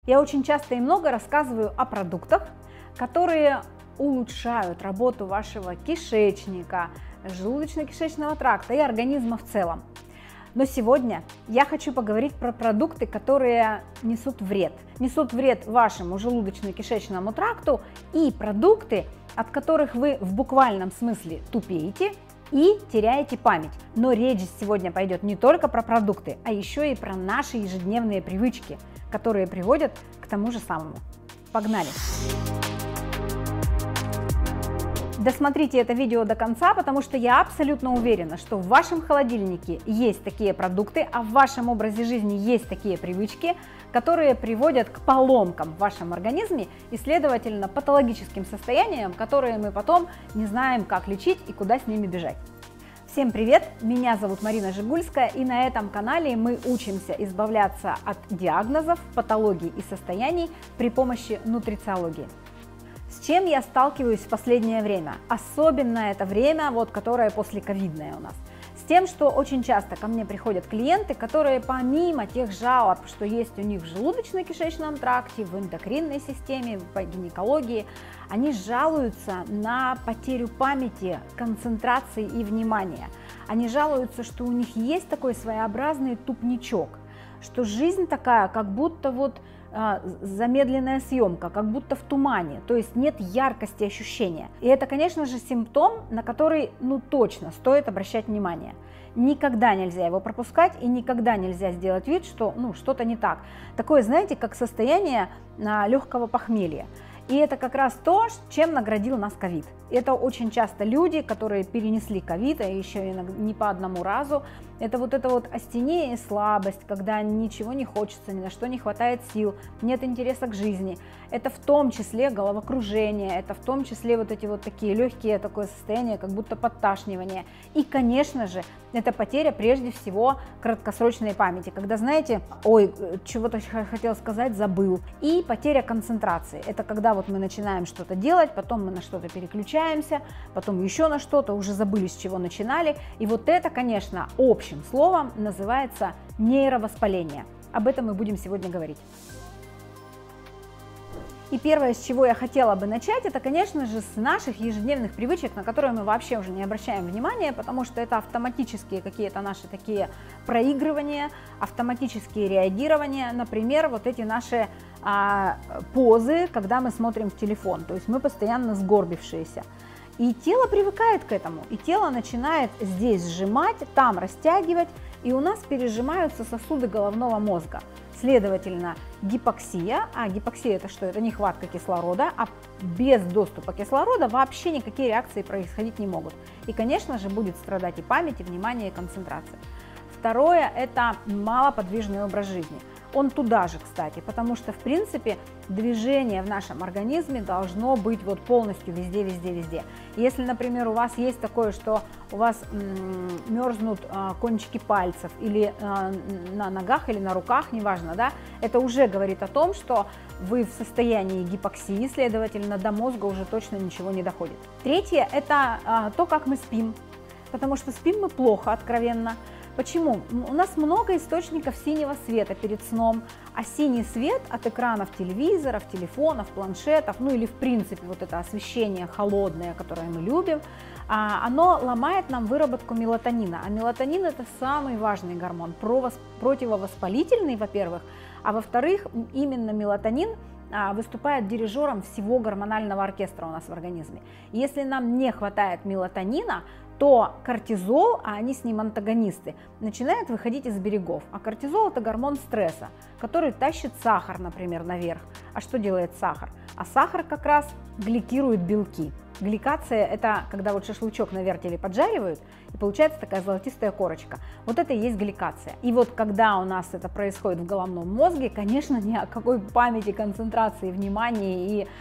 Я очень часто и много рассказываю о продуктах, которые улучшают работу вашего кишечника, желудочно-кишечного тракта и организма в целом. Но сегодня я хочу поговорить про продукты, которые несут вред. Несут вред вашему желудочно-кишечному тракту и продукты, от которых вы в буквальном смысле тупеете и теряете память. Но речь сегодня пойдет не только про продукты, а еще и про наши ежедневные привычки, которые приводят к тому же самому. Погнали! Досмотрите это видео до конца, потому что я абсолютно уверена, что в вашем холодильнике есть такие продукты, а в вашем образе жизни есть такие привычки, которые приводят к поломкам в вашем организме и, следовательно, патологическим состояниям, которые мы потом не знаем, как лечить и куда с ними бежать. Всем привет! Меня зовут Марина Жигульская, и на этом канале мы учимся избавляться от диагнозов, патологий и состояний при помощи нутрициологии. С чем я сталкиваюсь в последнее время? Особенно это время, которое послековидное у нас. С тем, что очень часто ко мне приходят клиенты, которые помимо тех жалоб, что есть у них в желудочно-кишечном тракте, в эндокринной системе, по гинекологии, они жалуются на потерю памяти, концентрации и внимания. Они жалуются, что у них есть такой своеобразный тупничок, что жизнь такая, как будто замедленная съемка, как будто в тумане, то есть нет яркости ощущения. И это, конечно же, симптом, на который, точно стоит обращать внимание. Никогда нельзя его пропускать и никогда нельзя сделать вид, что что-то не так. Такое, знаете, как состояние легкого похмелья. И это как раз то, чем наградил нас ковид. Это очень часто люди, которые перенесли ковид, а еще и не по одному разу. Это астения и слабость, когда ничего не хочется, ни на что не хватает сил, нет интереса к жизни. Это в том числе головокружение, это в том числе такие легкие такое состояние, как будто подташнивание. И, конечно же, это потеря прежде всего краткосрочной памяти, когда, знаете, чего-то хотел сказать, забыл. И потеря концентрации. Это когда мы начинаем что-то делать, потом мы на что-то переключаемся, потом еще на что-то, уже забыли, с чего начинали. И это, конечно, общим словом называется нейровоспаление. Об этом мы будем сегодня говорить. И первое, с чего я хотела бы начать, это, конечно же, с наших ежедневных привычек, на которые мы вообще уже не обращаем внимания, потому что это автоматические какие-то наши такие проигрывания, автоматические реагирования, например, эти наши позы, когда мы смотрим в телефон, то есть мы постоянно сгорбившиеся. И тело привыкает к этому, и тело начинает здесь сжимать, там растягивать, и у нас пережимаются сосуды головного мозга. Следовательно, гипоксия, гипоксия это что? Это нехватка кислорода, а без доступа кислорода вообще никакие реакции происходить не могут. И, конечно же, будет страдать и память, и внимание, и концентрация. Второе – это малоподвижный образ жизни. Он туда же, кстати, потому что, в принципе, движение в нашем организме должно быть полностью везде, везде, везде. Если, например, у вас есть такое, что у вас мерзнут кончики пальцев или на ногах, или на руках, неважно, да, это уже говорит о том, что вы в состоянии гипоксии, следовательно, до мозга уже точно ничего не доходит. Третье – это то, как мы спим, потому что спим мы плохо, откровенно. Почему? У нас много источников синего света перед сном, а синий свет от экранов телевизоров, телефонов, планшетов, или в принципе это освещение холодное, которое мы любим, оно ломает нам выработку мелатонина. А мелатонин – это самый важный гормон, противовоспалительный, во-первых, а во-вторых, именно мелатонин выступает дирижером всего гормонального оркестра у нас в организме. Если нам не хватает мелатонина, то кортизол, а они с ним антагонисты, начинает выходить из берегов. А кортизол – это гормон стресса, который тащит сахар, например, наверх. А что делает сахар? А сахар как раз гликирует белки. Гликация – это когда шашлычок на вертеле поджаривают, и получается такая золотистая корочка. Это и есть гликация. И когда у нас это происходит в головном мозге, конечно, ни о какой памяти, концентрации, внимании и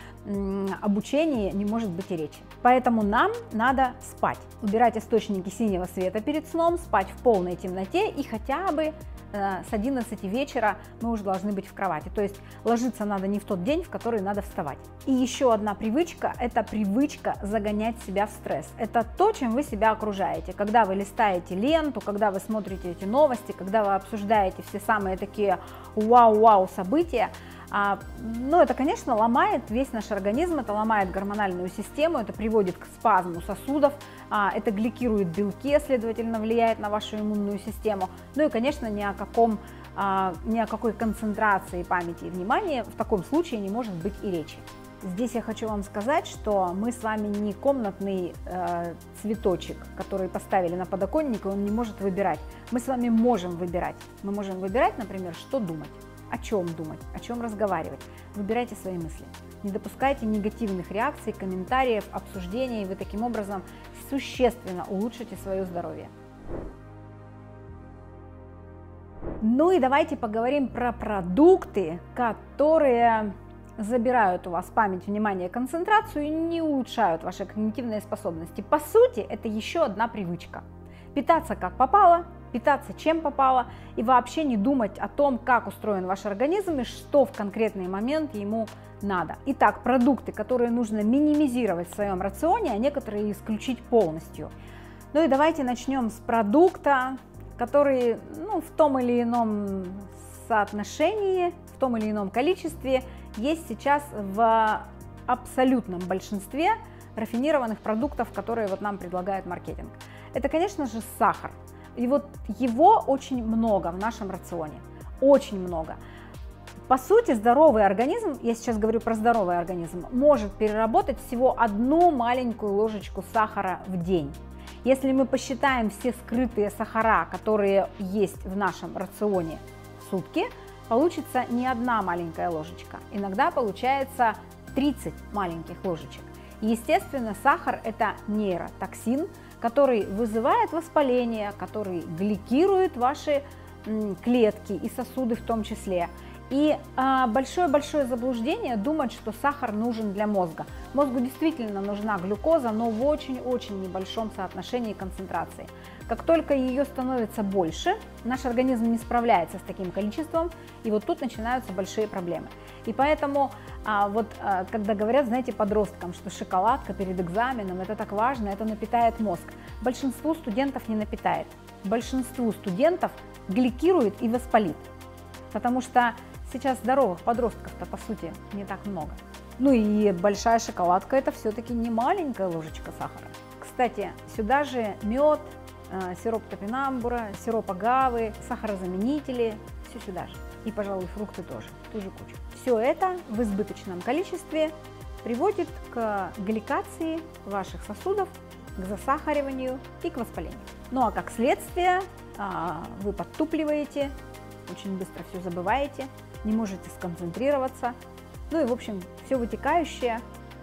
обучении не может быть и речи. Поэтому нам надо спать, убирать источники синего света перед сном, спать в полной темноте и хотя бы с 11 вечера мы уже должны быть в кровати. То есть ложиться надо не в тот день, в который надо вставать. И еще одна привычка – это привычка загонять себя в стресс. Это то, чем вы себя окружаете. Когда вы листаете ленту, когда вы смотрите эти новости, когда вы обсуждаете все самые такие вау-вау события, Но это, конечно, ломает весь наш организм, это ломает гормональную систему, это приводит к спазму сосудов, это гликирует белки, следовательно, влияет на вашу иммунную систему. Ну и, конечно, ни о какой концентрации памяти и внимания в таком случае не может быть и речи. Здесь я хочу вам сказать, что мы с вами не комнатный цветочек, который поставили на подоконник, и он не может выбирать. Мы с вами можем выбирать. Мы можем выбирать, например, что думать, о чем разговаривать. Выбирайте свои мысли. Не допускайте негативных реакций, комментариев, обсуждений, и вы таким образом существенно улучшите свое здоровье. Ну и давайте поговорим про продукты, которые забирают у вас память, внимание, концентрацию и не улучшают ваши когнитивные способности. По сути, это еще одна привычка. Питаться как попало, питаться чем попало и вообще не думать о том, как устроен ваш организм и что в конкретный момент ему надо. Итак, продукты, которые нужно минимизировать в своем рационе, а некоторые исключить полностью. Ну и давайте начнем с продукта, который в том или ином соотношении, в том или ином количестве есть сейчас в абсолютном большинстве рафинированных продуктов, которые нам предлагает маркетинг. Это, конечно же, сахар. И вот его очень много в нашем рационе, очень много. По сути, здоровый организм, я сейчас говорю про здоровый организм, может переработать всего одну маленькую ложечку сахара в день. Если мы посчитаем все скрытые сахара, которые есть в нашем рационе в сутки, получится не одна маленькая ложечка, иногда получается 30 маленьких ложечек. Естественно, сахар – это нейротоксин, который вызывает воспаление, который гликирует ваши клетки и сосуды в том числе. И большое-большое заблуждение думать, что сахар нужен для мозга. Мозгу действительно нужна глюкоза, но в очень-очень небольшом соотношении концентрации. Как только ее становится больше, наш организм не справляется с таким количеством, и вот тут начинаются большие проблемы. И поэтому, когда говорят, знаете, подросткам, что шоколадка перед экзаменом, это так важно, это напитает мозг. Большинству студентов не напитает. Большинству студентов гликирует и воспалит. Потому что сейчас здоровых подростков-то, по сути, не так много. Ну и большая шоколадка – это все-таки не маленькая ложечка сахара. Кстати, сюда же мед, сироп топинамбура, сироп агавы, сахарозаменители, все сюда же. И, пожалуй, фрукты тоже, ту же кучу. Все это в избыточном количестве приводит к гликации ваших сосудов, к засахариванию и к воспалению. Ну а как следствие вы подтупливаете, очень быстро все забываете, не можете сконцентрироваться, ну и, в общем, все вытекающее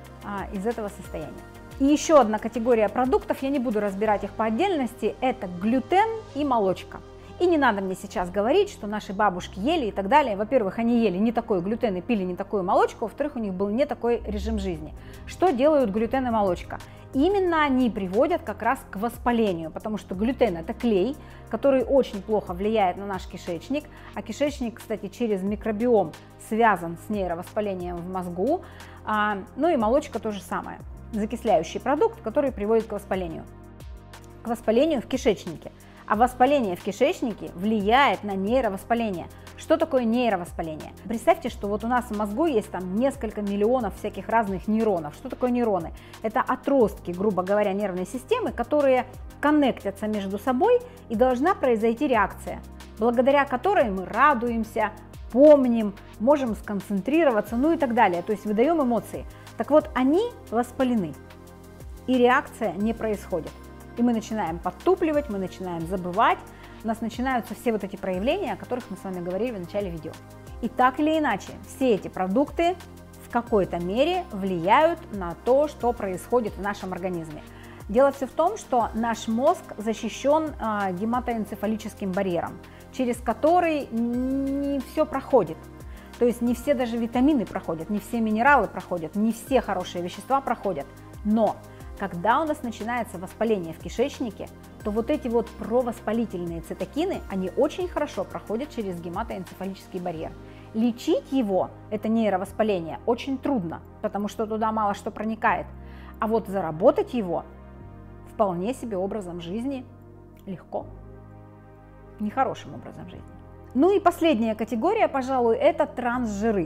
из этого состояния. И еще одна категория продуктов, я не буду разбирать их по отдельности, это глютен и молочка. И не надо мне сейчас говорить, что наши бабушки ели и так далее. Во-первых, они ели не такой глютен и пили не такую молочку, во-вторых, у них был не такой режим жизни. Что делают глютен и молочка? Именно они приводят как раз к воспалению, потому что глютен – это клей, который очень плохо влияет на наш кишечник, а кишечник, кстати, через микробиом связан с нейровоспалением в мозгу, ну и молочка то же самое, закисляющий продукт, который приводит к воспалению в кишечнике. А воспаление в кишечнике влияет на нейровоспаление. Что такое нейровоспаление? Представьте, что вот у нас в мозгу есть там несколько миллионов всяких разных нейронов. Что такое нейроны? Это отростки, грубо говоря, нервной системы, которые коннектятся между собой, и должна произойти реакция, благодаря которой мы радуемся, помним, можем сконцентрироваться, ну и так далее. То есть выдаем эмоции. Так вот, они воспалены, и реакция не происходит. И мы начинаем подтупливать, мы начинаем забывать, у нас начинаются все вот эти проявления, о которых мы с вами говорили в начале видео. И так или иначе, все эти продукты в какой-то мере влияют на то, что происходит в нашем организме. Дело все в том, что наш мозг защищен гематоэнцефалическим барьером, через который не все проходит. То есть не все даже витамины проходят, не все минералы проходят, не все хорошие вещества проходят. Но когда у нас начинается воспаление в кишечнике, то вот эти вот провоспалительные цитокины, они очень хорошо проходят через гематоэнцефалический барьер. Лечить его, это нейровоспаление, очень трудно, потому что туда мало что проникает. А вот заработать его вполне себе образом жизни легко, нехорошим образом жизни. Ну и последняя категория, пожалуй, это трансжиры.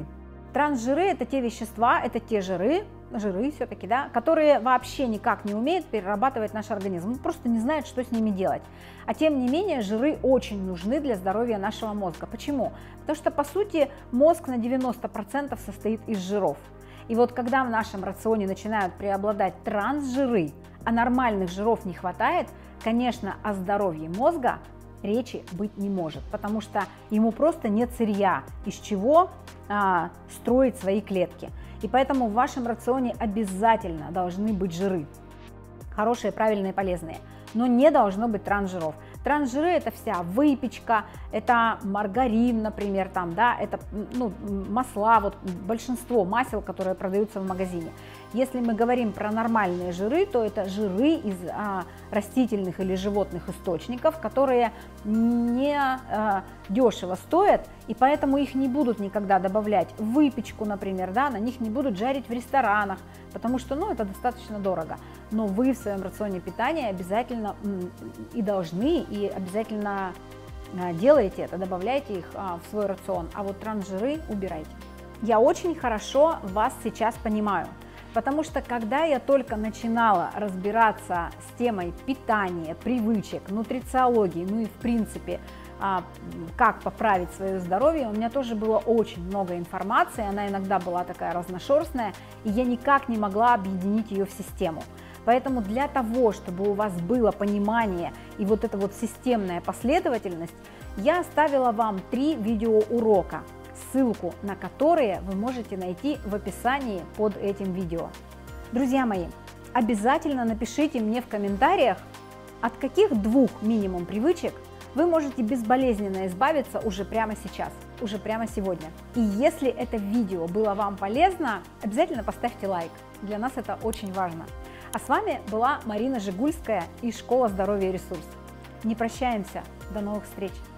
Трансжиры – это те вещества, это те жиры все-таки, да, которые вообще никак не умеют перерабатывать наш организм, он просто не знает, что с ними делать. А тем не менее, жиры очень нужны для здоровья нашего мозга. Почему? Потому что, по сути, мозг на 90% состоит из жиров. И вот когда в нашем рационе начинают преобладать трансжиры, а нормальных жиров не хватает, конечно, о здоровье мозга речи быть не может, потому что ему просто нет сырья, из чего строить свои клетки. И поэтому в вашем рационе обязательно должны быть жиры, хорошие, правильные, полезные, но не должно быть трансжиров. Трансжиры – это вся выпечка, это маргарин, например, там, да, это масла, вот большинство масел, которые продаются в магазине. Если мы говорим про нормальные жиры, то это жиры из растительных или животных источников, которые не дешево стоят, и поэтому их не будут никогда добавлять в выпечку, например, да, на них не будут жарить в ресторанах, потому что, это достаточно дорого. Но вы в своем рационе питания обязательно и должны, и обязательно делаете это, добавляйте их в свой рацион, а вот трансжиры убирайте. Я очень хорошо вас сейчас понимаю. Потому что когда я только начинала разбираться с темой питания, привычек, нутрициологии, и в принципе, как поправить свое здоровье, у меня тоже было очень много информации, она иногда была такая разношерстная, и я никак не могла объединить ее в систему. Поэтому для того, чтобы у вас было понимание и вот эта вот системная последовательность, я оставила вам 3 видеоурока, ссылку на которые вы можете найти в описании под этим видео. Друзья мои, обязательно напишите мне в комментариях, от каких 2 минимум привычек вы можете безболезненно избавиться уже прямо сейчас, уже прямо сегодня. И если это видео было вам полезно, обязательно поставьте лайк, для нас это очень важно. А с вами была Марина Жигульская из Школы здоровья и ресурс. Не прощаемся, до новых встреч!